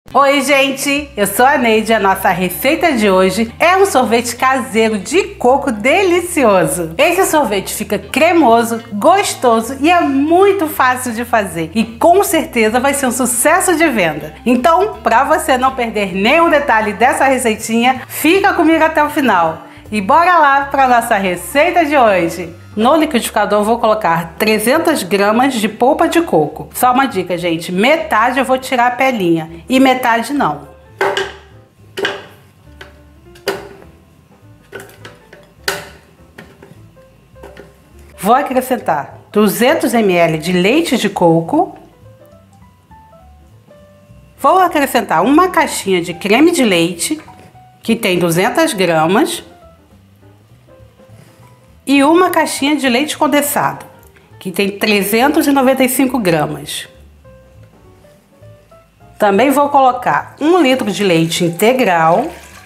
Oi gente, eu sou a Neide e a nossa receita de hoje é um sorvete caseiro de coco delicioso. Esse sorvete fica cremoso, gostoso e é muito fácil de fazer e com certeza vai ser um sucesso de venda. Então, para você não perder nenhum detalhe dessa receitinha, fica comigo até o final e bora lá para nossa receita de hoje. No liquidificador vou colocar 300 gramas de polpa de coco. Só uma dica, gente, metade eu vou tirar a pelinha e metade não. Vou acrescentar 200 ml de leite de coco. Vou acrescentar uma caixinha de creme de leite, que tem 200 gramas. E uma caixinha de leite condensado, que tem 395 gramas. Também vou colocar 1 litro de leite integral.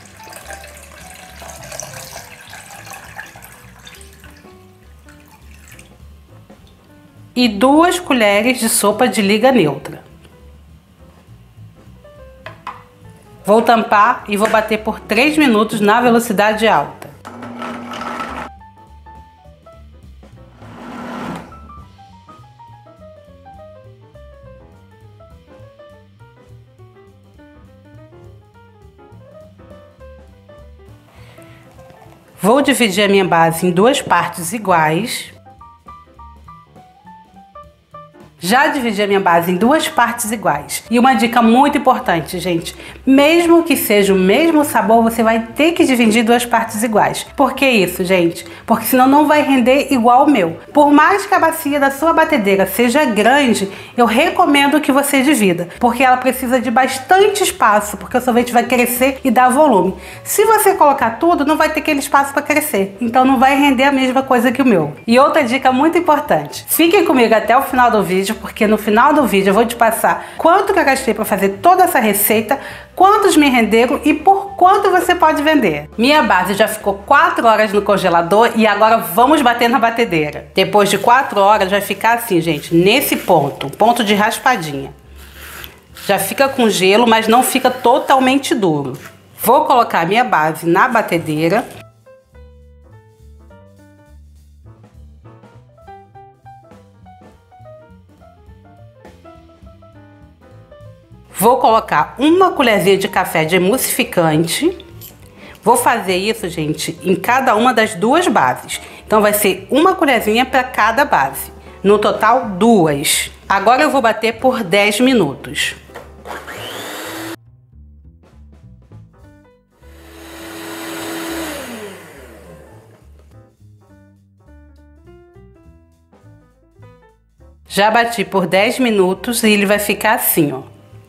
E 2 colheres de sopa de liga neutra. Vou tampar e vou bater por 3 minutos na velocidade alta. Vou dividir a minha base em 2 partes iguais. Já dividi a minha base em 2 partes iguais. E uma dica muito importante, gente. Mesmo que seja o mesmo sabor, você vai ter que dividir em 2 partes iguais. Por que isso, gente? Porque senão não vai render igual o meu. Por mais que a bacia da sua batedeira seja grande, eu recomendo que você divida. Porque ela precisa de bastante espaço, porque o sorvete vai crescer e dar volume. Se você colocar tudo, não vai ter aquele espaço para crescer. Então não vai render a mesma coisa que o meu. E outra dica muito importante. Fiquem comigo até o final do vídeo, porque no final do vídeo eu vou te passar quanto que eu gastei para fazer toda essa receita, quantos me renderam e por quanto você pode vender. Minha base já ficou 4 horas no congelador e agora vamos bater na batedeira. Depois de 4 horas vai ficar assim, gente, nesse ponto, ponto de raspadinha. Já fica com gelo, mas não fica totalmente duro. Vou colocar a minha base na batedeira. Vou colocar 1 colherzinha de café de emulsificante. Vou fazer isso, gente, em cada uma das 2 bases. Então vai ser 1 colherzinha para cada base. No total, 2. Agora eu vou bater por 10 minutos. Já bati por 10 minutos e ele vai ficar assim, ó.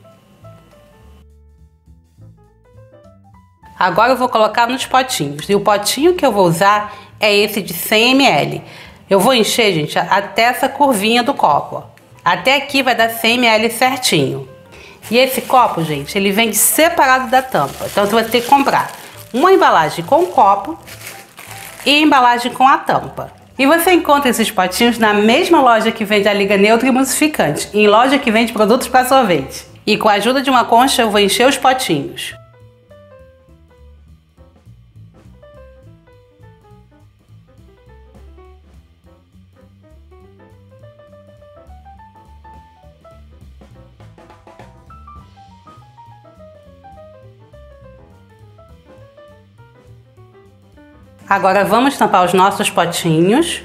Agora eu vou colocar nos potinhos. E o potinho que eu vou usar é esse de 100 ml. Eu vou encher, gente, até essa curvinha do copo, ó. Até aqui vai dar 100 ml certinho. E esse copo, gente, ele vem separado da tampa. Então você vai ter que comprar uma embalagem com o copo e embalagem com a tampa. E você encontra esses potinhos na mesma loja que vende a liga neutra e emulsificante, em loja que vende produtos para sorvete. E com a ajuda de uma concha eu vou encher os potinhos. Agora vamos tampar os nossos potinhos.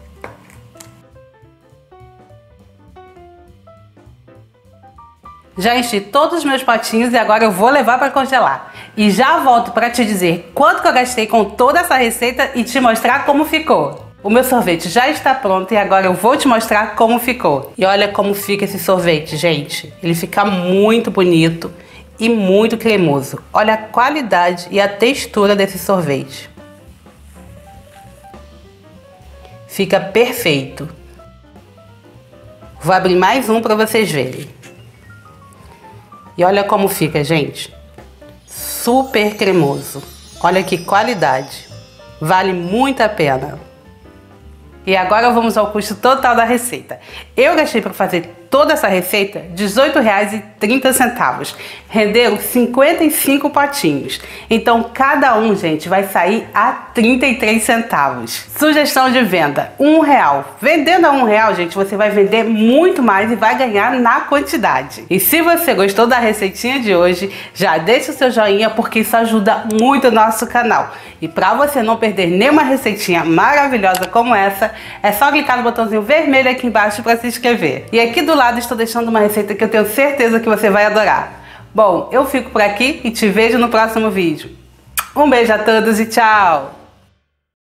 Já enchi todos os meus potinhos e agora eu vou levar para congelar. E já volto para te dizer quanto que eu gastei com toda essa receita e te mostrar como ficou. O meu sorvete já está pronto e agora eu vou te mostrar como ficou. E olha como fica esse sorvete, gente. Ele fica muito bonito e muito cremoso. Olha a qualidade e a textura desse sorvete. Fica perfeito. Vou abrir mais um para vocês verem. E olha como fica, gente. Super cremoso. Olha que qualidade. Vale muito a pena. E agora vamos ao custo total da receita. Eu gastei para fazer toda essa receita, R$ 18,30. Renderam 55 potinhos. Então cada um, gente, vai sair a 33 centavos. Sugestão de venda, R$1. Vendendo a R$1, gente, você vai vender muito mais e vai ganhar na quantidade. E se você gostou da receitinha de hoje, já deixa o seu joinha porque isso ajuda muito o nosso canal. E para você não perder nenhuma receitinha maravilhosa como essa, é só clicar no botãozinho vermelho aqui embaixo para se inscrever. E aqui do lado estou deixando uma receita que eu tenho certeza que você vai adorar. Bom, eu fico por aqui e te vejo no próximo vídeo. Um beijo a todos e tchau!